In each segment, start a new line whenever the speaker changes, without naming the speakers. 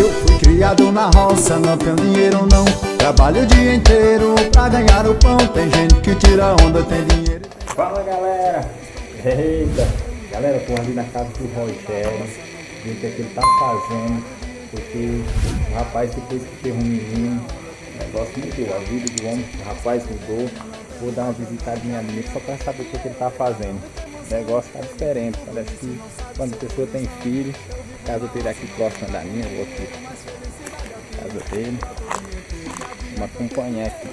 Eu fui criado na roça, não tenho dinheiro não. Trabalho o dia inteiro pra ganhar o pão. Tem gente que tira onda, tem dinheiro.
Fala galera! Eita! Galera, tô ali na casa do Rogério, ver o que ele tá fazendo, porque o rapaz depois que teve um menino, o negócio mudou, a vida do homem, o rapaz mudou. Vou dar uma visitadinha nele só pra saber o que ele tá fazendo. O negócio tá diferente, parece que quando a pessoa tem filho, a casa dele aqui próxima da minha, vou aqui, a casa dele, vamos acompanhar aqui.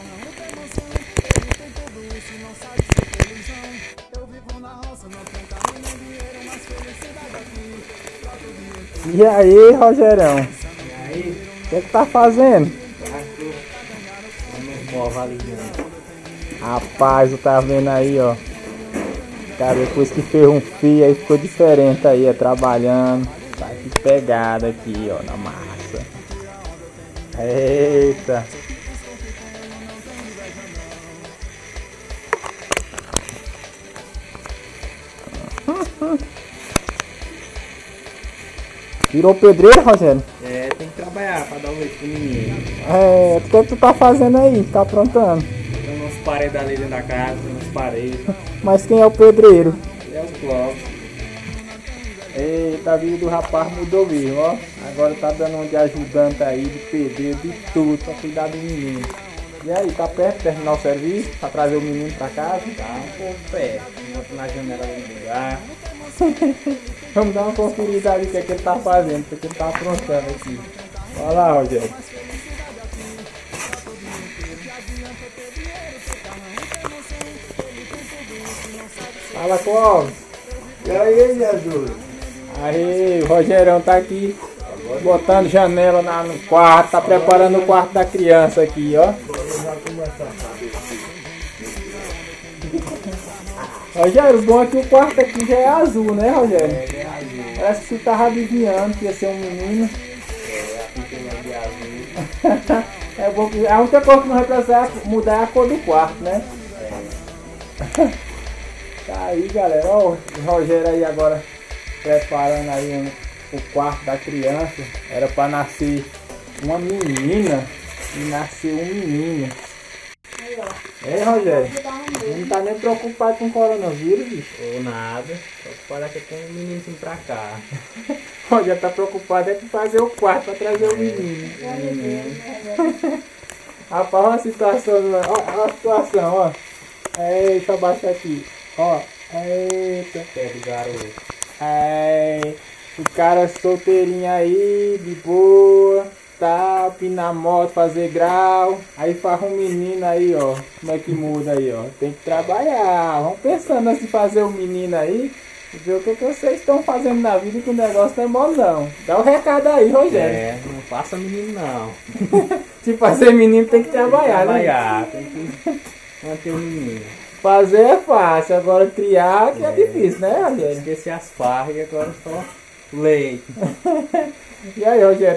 E aí, Rogerão?
E aí?
O que tá fazendo? Rapaz, tu tá vendo aí, ó. Cara, depois que fez um fio aí ficou diferente aí, ó, trabalhando. Tá que pegada aqui, ó, na massa. Eita! Virou pedreiro, Rogério?
É, tem que trabalhar pra dar um leite pro menino.
É, o que tu tá fazendo aí? Tá aprontando?
Tem umas paredes ali dentro da casa, umas paredes.
Mas quem é o pedreiro?
E é o Clóvis.
Eita, a vida do rapaz mudou mesmo, ó. Agora tá dando um de ajudante aí, de pedreiro, de tudo, pra cuidar do menino. E aí, tá perto de terminar o serviço? Pra trazer o menino pra casa?
Tá um pouco perto. Boto na janela do lugar.
Vamos dar uma conferida ali o que, é que ele tá fazendo, o que, é que ele tá aprontando aqui. Olha lá, Rogério. Fala, Clóvis.
E aí, Jesus?
Aí, o Rogerão tá aqui botando janela no quarto, tá preparando o quarto da criança aqui, ó. Rogério, o bom é que o quarto aqui já é azul, né, Rogério?
É azul.
Parece que tu tava adivinhando que ia ser um menino.
É, aqui tem uma de azul.
É bom que a única coisa que não vai precisar mudar é a cor do quarto, né? Tá aí, galera. Ó, o Rogério aí agora preparando aí o quarto da criança. Era pra nascer uma menina e nasceu um menino. É, Rogério? Não tá nem preocupado com o coronavírus, bicho.
Ou nada. Preocupado é que tem um meninozinho pra cá.
O Rogério tá preocupado é com fazer o quarto pra trazer o menino. Rapaz, olha a situação, ó a situação, ó. Deixa eu abaixar aqui. Ó, eita.
Pega o garoto.
O cara solteirinho aí, de boa, tá, pinar moto, fazer grau. Aí faz um menino aí, ó. Como é que muda aí, ó? Tem que trabalhar. Vamos pensando assim, fazer um menino aí. Ver o que vocês estão fazendo na vida, que o negócio não é bom não. Dá o recado aí, Rogério.
É, não faça menino não.
Se fazer menino tem que trabalhar, né?
Tem que manter o menino.
Fazer é fácil, agora criar que é difícil, né, Rogério?
Esqueci as farras e agora só leite.
E aí, Rogério,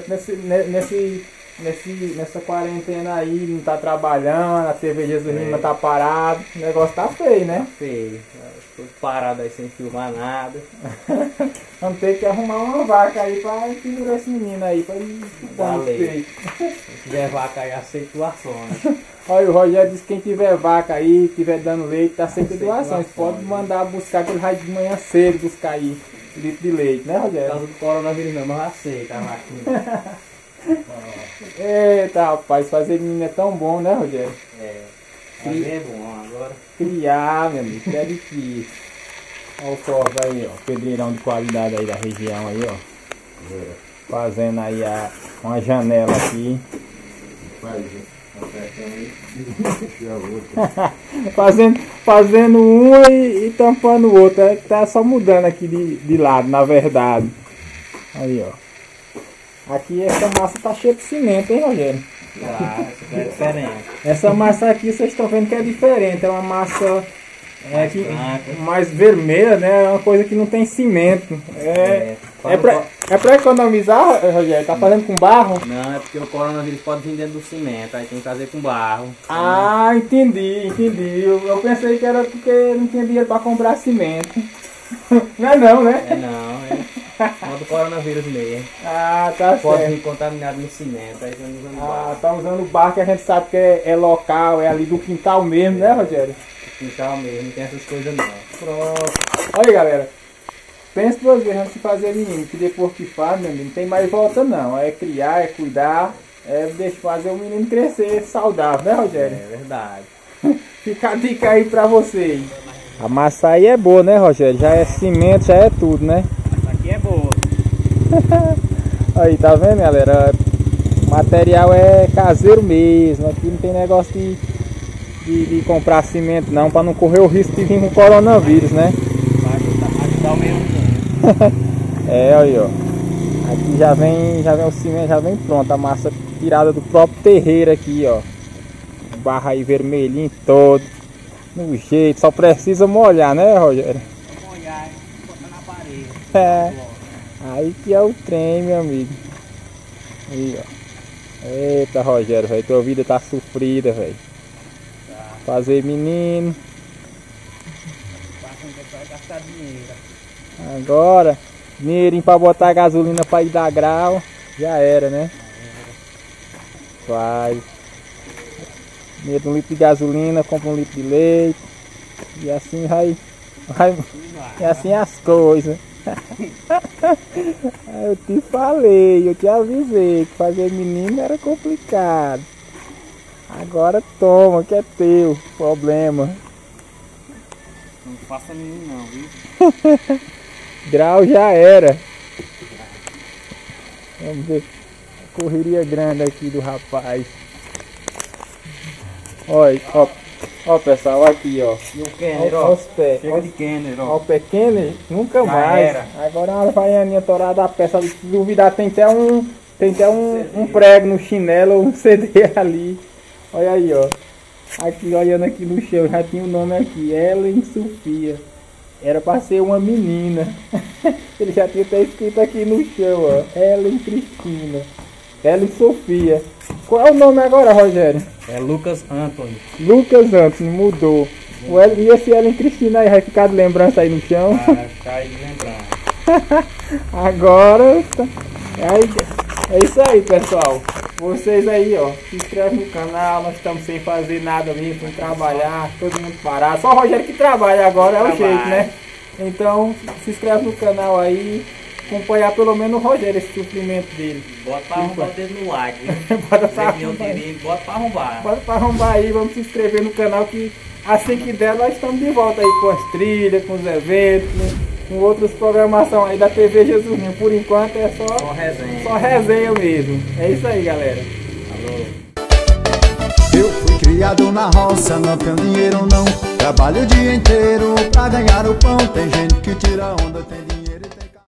nessa quarentena aí, não tá trabalhando, a TV Jesus Lima tá parado, o negócio tá feio, né?
Feio. Tô parado aí sem filmar nada.
Vamos ter que arrumar uma vaca aí pra segurar esse menino aí, pra ele
Dá
chupar
leite. Se tiver vaca aí, aceito doações.
Olha, o Rogério disse que quem tiver vaca aí, estiver dando leite, tá sempre doações. Pode mandar buscar, que ele vai de manhã cedo buscar aí litro de leite, né,
Por
Rogério?
causa do coronavírus não, mas eu aceito a vaquinha.
Eita, rapaz, fazer menino é tão bom, né, Rogério?
É. Aí é bom agora.
Criar, meu amigo, que é difícil. Olha o Clóvis aí, ó, pedreirão de qualidade aí da região aí, ó. Fazendo aí uma janela aqui. fazendo uma e tampando o outro. Tá só mudando aqui de lado, na verdade. Aí, ó. Aqui essa massa tá cheia de cimento, hein, Rogério?
Ah, essa é diferente.
Essa massa aqui vocês estão vendo que é diferente. É uma massa mais vermelha, né? É uma coisa que não tem cimento. É pra economizar, Rogério? Tá fazendo com barro?
Não, é porque o coronavírus pode vir dentro do cimento, aí tem que fazer com barro.
Ah, entendi. Eu pensei que era porque não tinha dinheiro pra comprar cimento. Não é não, né?
É não, é. Modo coronavírus mesmo.
Ah, tá
Pode
certo.
vir contaminado no cimento, aí estamos usando
Ah,
barco.
tá usando o barco, a gente sabe que é local, é ali do quintal mesmo, né, Rogério?
Quintal mesmo, não tem essas coisas não.
Pronto. Olha, galera. Pense duas vezes antes de fazer menino, que depois que faz, meu amigo, não tem mais volta não. É criar, é cuidar, é deixar fazer o menino crescer saudável, né, Rogério?
É verdade.
Fica a dica aí pra vocês. A massa aí é boa, né, Rogério? Já é cimento, já é tudo, né?
Essa aqui é boa.
Aí, tá vendo, galera? O material é caseiro mesmo. Aqui não tem negócio de comprar cimento não, pra não correr o risco de vir com coronavírus, né?
Vai ajudar o meio tempo.
É, aí, ó. Aqui já vem o cimento, já vem pronto. A massa tirada do próprio terreiro aqui, ó. Barra aí vermelhinho todo. No jeito, só precisa molhar, né, Rogério?
Vamos olhar, botar na parede.
É. Aí que é o trem, meu amigo. Aí, ó. Eita, Rogério, velho. Tua vida tá sofrida, velho. Fazer menino.
Vai gastar dinheiro.
Agora, dinheirinho pra botar gasolina pra ir dar grau. Já era, né? Vai. Dinheiro de um litro de gasolina, compra um litro de leite. E assim vai. E assim as coisas. Eu te falei, eu te avisei que fazer menino era complicado. Agora toma, que é teu problema.
Não faça menino não, viu?
Grau já era. Vamos ver. Correria grande aqui do rapaz. Olha, ó pessoal, aqui ó.
E o
Olha
Kenner, ó.
os pés.
Chega de Kenner,
Ó,
ó.
o pequeno, nunca
Já
mais.
era.
Agora uma vaianinha torada a peça. Se duvidar, tem até um prego no chinelo ou um CD ali. Olha aí, ó. Aqui, olhando aqui no chão, já tinha o nome aqui, Ellen Sofia. Era pra ser uma menina. Ele já tinha até escrito aqui no chão, ó. Ellen Cristina. Ellen Sofia. Qual é o nome agora, Rogério?
É Lucas Anthony.
Lucas Anthony, mudou. E esse Ellen Cristina aí vai ficar de lembrança aí no chão.
Vai ficar aí lembrando.
Agora é isso aí, pessoal. Vocês aí, ó, se inscrevem no canal. Nós estamos sem fazer nada mesmo, sem trabalhar, todo mundo parado. Só o Rogério que trabalha agora, é o jeito, né? Então se inscreve no canal aí, acompanhar pelo menos o Rogério, esse sofrimento dele.
Bota pra arrombar o dedo no like, viu?
Bota pra
Você que não
arrombar.
direito, bota pra arrombar.
Bota pra arrombar aí, vamos se inscrever no canal que assim que der nós estamos de volta aí com as trilhas, com os eventos, com outras programações aí da TV Jesusinho. Por enquanto é
Só resenha.
só resenha mesmo. É isso aí, galera.
Alô.
Eu fui criado na roça, não tenho dinheiro não. Trabalho o dia inteiro pra ganhar o pão.